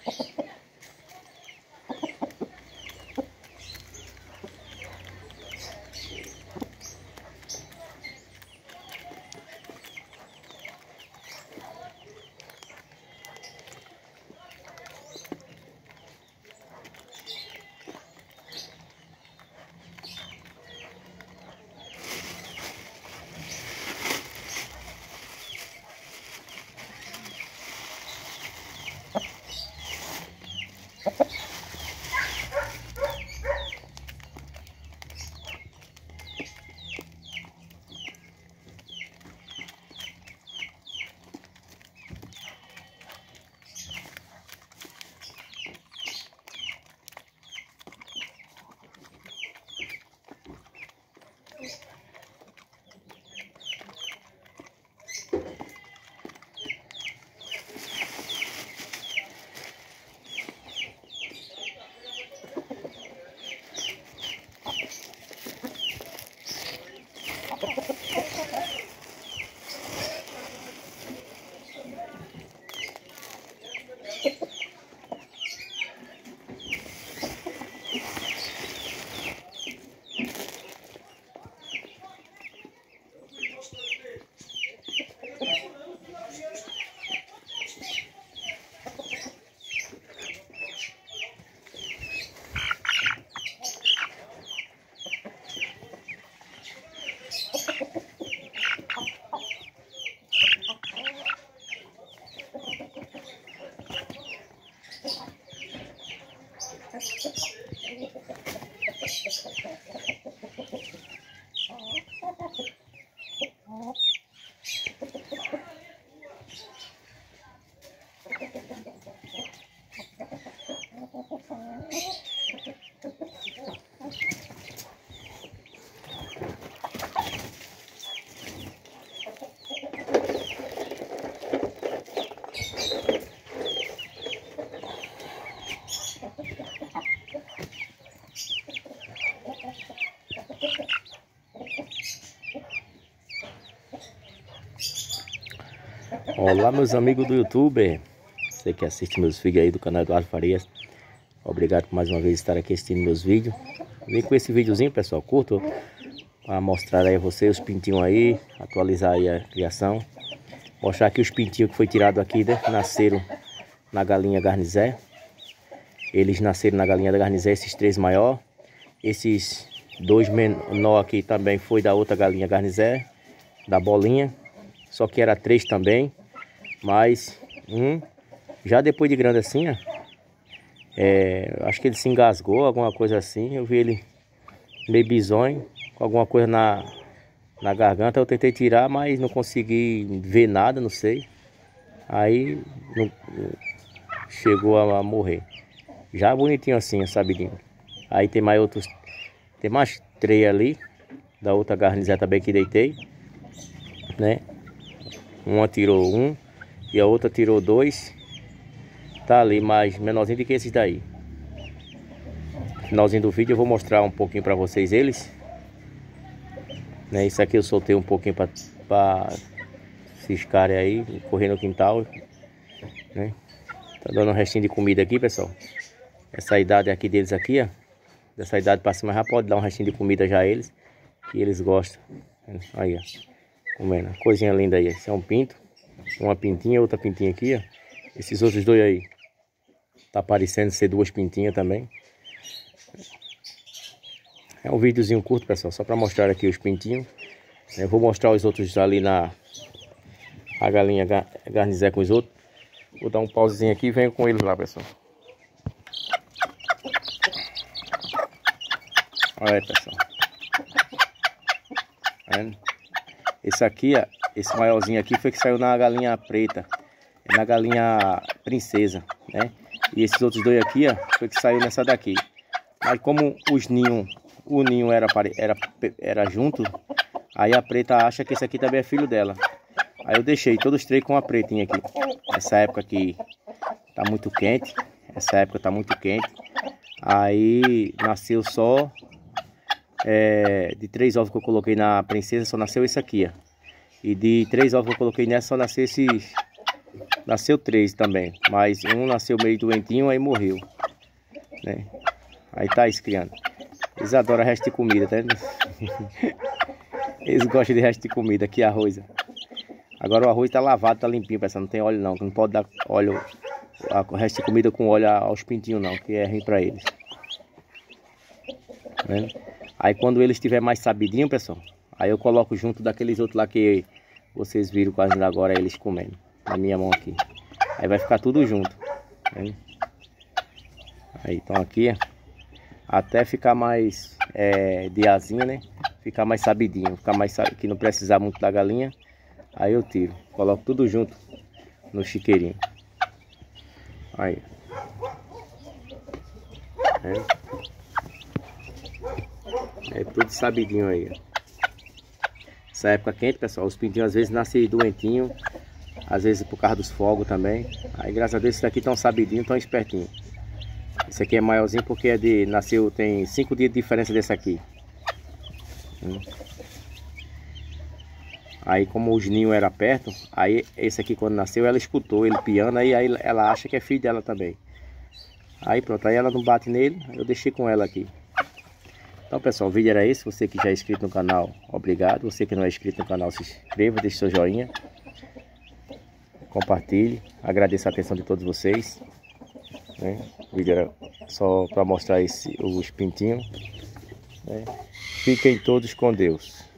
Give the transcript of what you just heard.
Olá, meus amigos do YouTube, você que assiste meus vídeos aí do canal Eduardo Farias, obrigado por mais uma vez estar aqui assistindo meus vídeos. Vim com esse videozinho, pessoal, curto, para mostrar aí a você os pintinhos aí, atualizar aí a criação, mostrar aqui os pintinhos que foi tirado aqui, né? Nasceram na galinha garnizé. Eles nasceram na galinha da garnizé, esses três maior. Esses dois menor aqui também foi da outra galinha garnizé, da bolinha. Só que era três também, mas já depois de grande assim, ó, acho que ele se engasgou, alguma coisa assim. Eu vi ele meio bizonho, com alguma coisa na garganta. Eu tentei tirar, mas não consegui ver nada, não sei. Aí chegou a morrer. Já bonitinho assim, sabidinho. Aí tem mais outros, tem mais três ali, da outra garnizé também que deitei, né? Uma tirou um e a outra tirou dois. Tá ali mais menorzinho do que esses daí. No finalzinho do vídeo eu vou mostrar um pouquinho para vocês eles, né? Isso aqui eu soltei um pouquinho para ciscarem aí, correr no quintal, né? Tá dando um restinho de comida aqui, pessoal. Essa idade aqui deles aqui, ó, dessa idade para cima já pode dar um restinho de comida já a eles, que eles gostam. Aí, ó, comendo, coisinha linda aí. Esse é um pinto, uma pintinha, outra pintinha aqui, ó. Esses outros dois aí tá parecendo ser duas pintinhas também. É um videozinho curto, pessoal, só para mostrar aqui os pintinhos. Eu vou mostrar os outros ali a galinha garnizé com os outros. Vou dar um pausezinho aqui e venho com eles lá, pessoal. Olha aí, pessoal. Tá vendo? Esse aqui, ó, esse maiorzinho aqui foi que saiu na galinha preta, na galinha princesa, né? E esses outros dois aqui, ó, foi que saiu nessa daqui. Mas como o ninho era junto, aí a preta acha que esse aqui também é filho dela. Aí eu deixei todos os três com a pretinha aqui. Essa época aqui tá muito quente, aí nasceu só de 3 ovos que eu coloquei na princesa, só nasceu esse aqui, ó. E de 3 ovos que eu coloquei nessa, só nasceu nasceu 3 também, mas um nasceu meio doentinho, aí morreu, né? Aí tá criando. Eles adoram resto de comida, tá? Eles gostam de resto de comida, aqui arroz. Agora o arroz tá lavado, tá limpinho, pessoal, não tem óleo não, não pode dar óleo, o resto de comida com óleo aos pintinhos não, que é ruim pra eles. Tá vendo? Aí quando eles estiver mais sabidinho, pessoal, aí eu coloco junto daqueles outros lá que vocês viram quase agora eles comendo, na minha mão aqui. Aí vai ficar tudo junto, tá vendo? Aí então aqui, até ficar mais diazinho, né? Ficar mais sabidinho, ficar mais que não precisar muito da galinha. Aí eu tiro, coloco tudo junto no chiqueirinho. Aí. É tudo sabidinho aí. Essa época quente, pessoal, os pintinhos às vezes nascem doentinho, às vezes por causa dos fogos também. Aí graças a Deus esses daqui estão sabidinhos, estão espertinhos. Esse aqui é maiorzinho porque nasceu, tem 5 dias de diferença desse aqui. Aí como os ninhos eram perto, aí esse aqui quando nasceu ela escutou ele piando, aí ela acha que é filho dela também. Aí pronto, aí ela não bate nele, eu deixei com ela aqui. Então pessoal, o vídeo era esse. Você que já é inscrito no canal, obrigado. Você que não é inscrito no canal, se inscreva, deixe seu joinha, compartilhe. Agradeço a atenção de todos vocês, né? O vídeo era só para mostrar os pintinhos, né? Fiquem todos com Deus.